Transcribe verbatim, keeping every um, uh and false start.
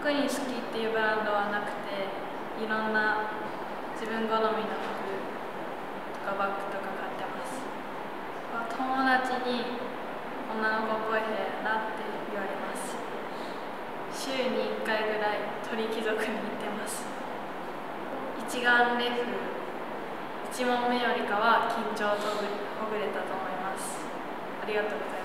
特に好きっていうブランドはなくて、いろんな自分好みの服とかバッグとか買ってます。友達に女の子っぽい部屋やなって言われます。週にいっかいぐらい鳥貴族に行ってます。一眼レフいち問目よりかは緊張とほぐれたと思います。ありがとうございます。